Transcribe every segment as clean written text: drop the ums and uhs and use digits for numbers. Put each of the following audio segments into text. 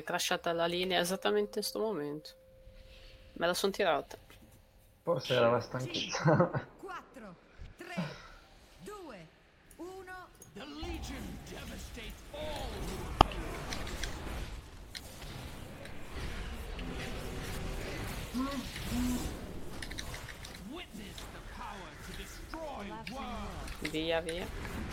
È crashata la linea esattamente in sto momento. Me la son tirata. Forse era la stanchezza. 4, 3, 2, 1. The Legion devastate all who oppose. Witness the power to destroy worlds. Via, via.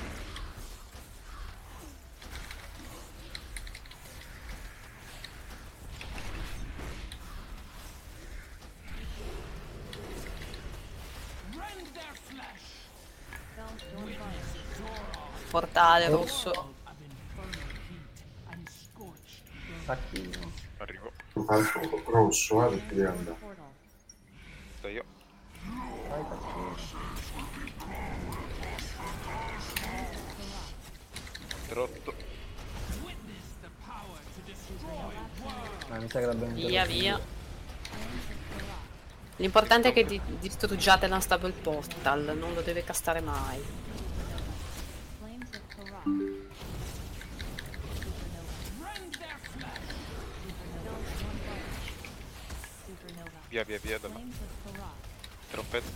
Rend their flesh. Witness Zoroark Portale rosso. of infernal heat and scorched earth. Tacchino. Arrivo. Fa il fuoco rosso, perché deve andare. Sto io. Vai tacchino. Rotto. Witness the power to destroy worlds. Mi sa che l'abbiamo Via, interrotto. via. L'importante è che distruggiate l'Unstable Portal, non lo deve castare mai. Rend their flesh. Via, via, via. Dalla trompetta.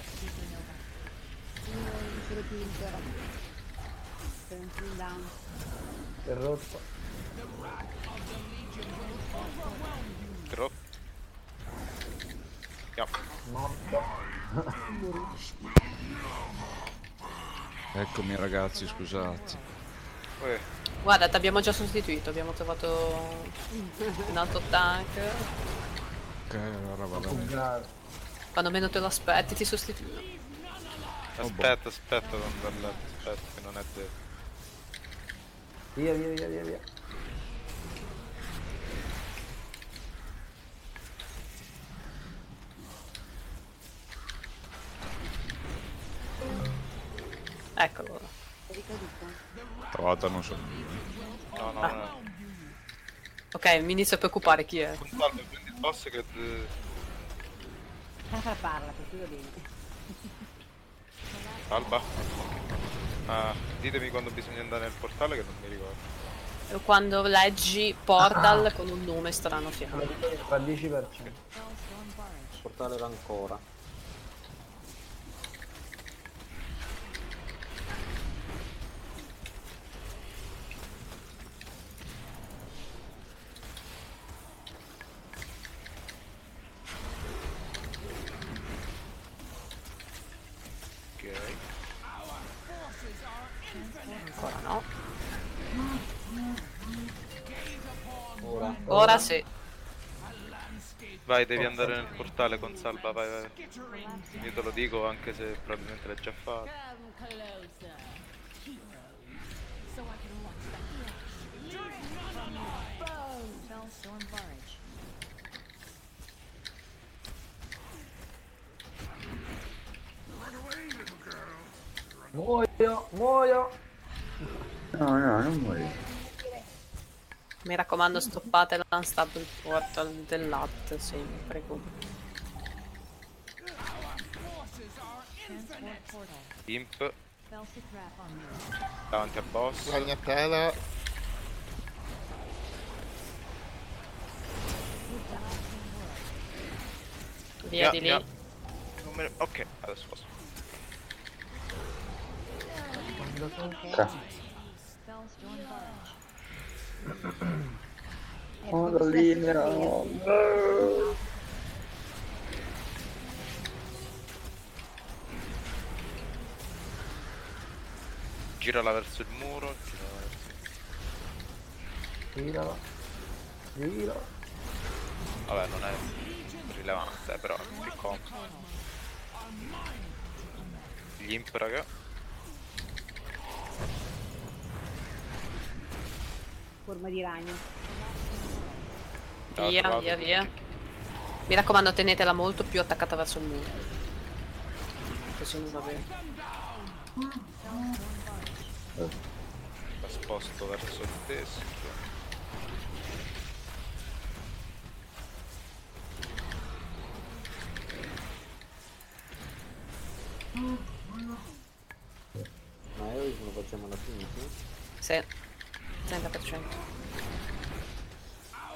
Interrotto. Rotto. Yeah. Morto. Eccomi ragazzi, scusate. Guarda, ti abbiamo già sostituito, abbiamo trovato un altro tank. Ok, allora vado. Buggare. Quando meno te lo aspetti ti sostituisco. Aspetta, aspetta, non andare aspetta che non è vero. Via, via, via, via, via. Eccolo. Trovata non so. No, no, Ah. no. Ok, mi inizio a preoccupare chi è. Salve, prendi il boss che... Parla, così va bene. Alba? Ah, ditemi quando bisogna andare nel portale che non mi ricordo. Quando leggi Portal con un nome strano fianco. Fa 10%. Portale ancora. Ok. Ancora no. Ora. Ora sì. Vai, devi andare nel portale con Salva, vai, vai. Io te lo dico anche se probabilmente l'hai già fatto. Come closer, hero. So I can watch the Fellstorm Barrage. Muoio, muoio. No, no, non muori. Mi raccomando, stoppate l'Unstable Portal del latte sempre. Imp. Davanti a boss. Ragnatela. Via di lì. Ok, adesso posso. Oh, la linea. Oh. Girala verso il muro. Girala verso... Girala. Gira. Vabbè, non è rilevante, però è più comodo. Gli imp, raga. Forma di ragno. Via, via, via. Mi raccomando, tenetela molto più attaccata verso il muro. Così non va bene. La sposto verso il teschio. Ma Heroism lo facciamo alla fine, sì? Sì, 30%.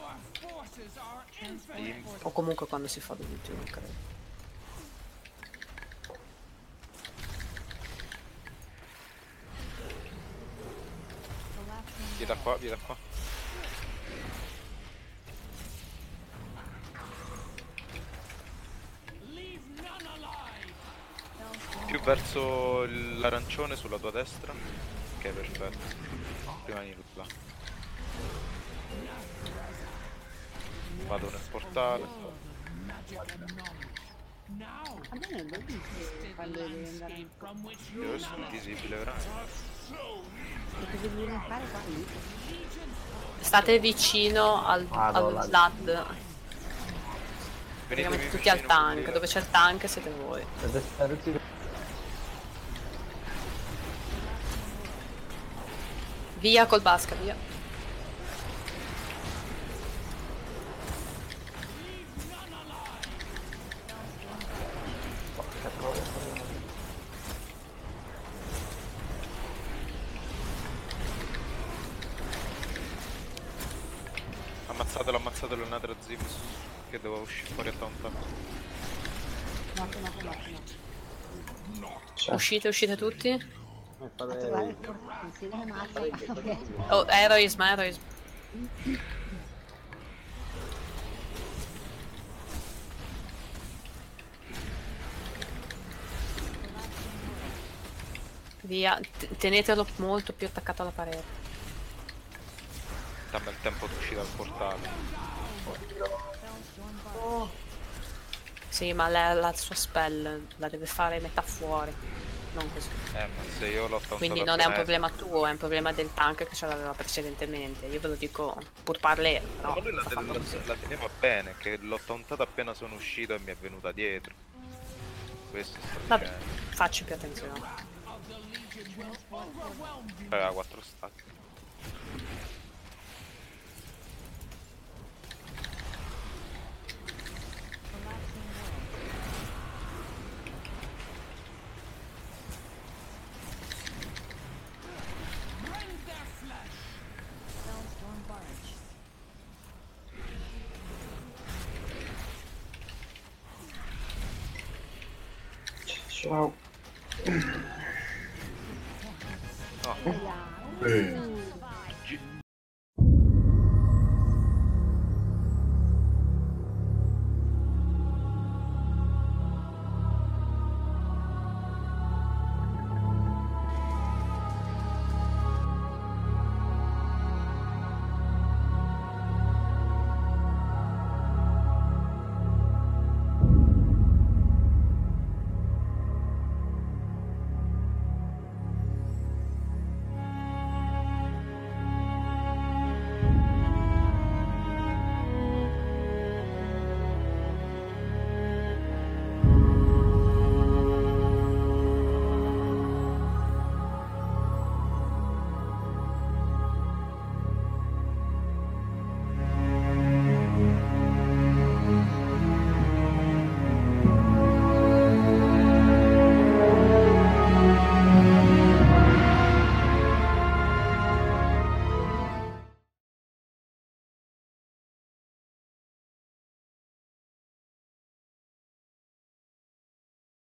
O comunque quando si fa l'ultimo, credo. Via da qua, via da qua. Più verso l'arancione sulla tua destra. Ok, perfetto. Rimani là. Vado nel portale. A me non lo dici quando devi andare. Io sono invisibile, veramente. E cosa devi fare qua lì? State vicino al Madonna. LAD. Venitemi Praticamente tutti vicino, al tank. così. Dove c'è il tank siete voi. Siete tutti... Via col basca, via. Ammazzatelo, ammazzatelo, un altro Zimus. Che devo uscire fuori a tauntare. Uscite, uscite tutti. Fate... Non si deve ammazzare. Oh, eroism, eroism. Via, tenetelo molto più attaccato alla parete. Dammi il tempo di uscire dal portale. Sì, ma la sua spell la deve fare metà fuori. Non così. Ma se io l'ho tauntata Quindi non è un appena problema tuo, è un problema del tank che ce l'aveva precedentemente. Io ve lo dico pur parler, No, però. ma lui la teneva bene, che l'ho tauntata appena sono uscito e mi è venuta dietro. Questo sto Vabbè, dicendo. facci più attenzione. Aveva 4 stati. Ciao. No, Eh.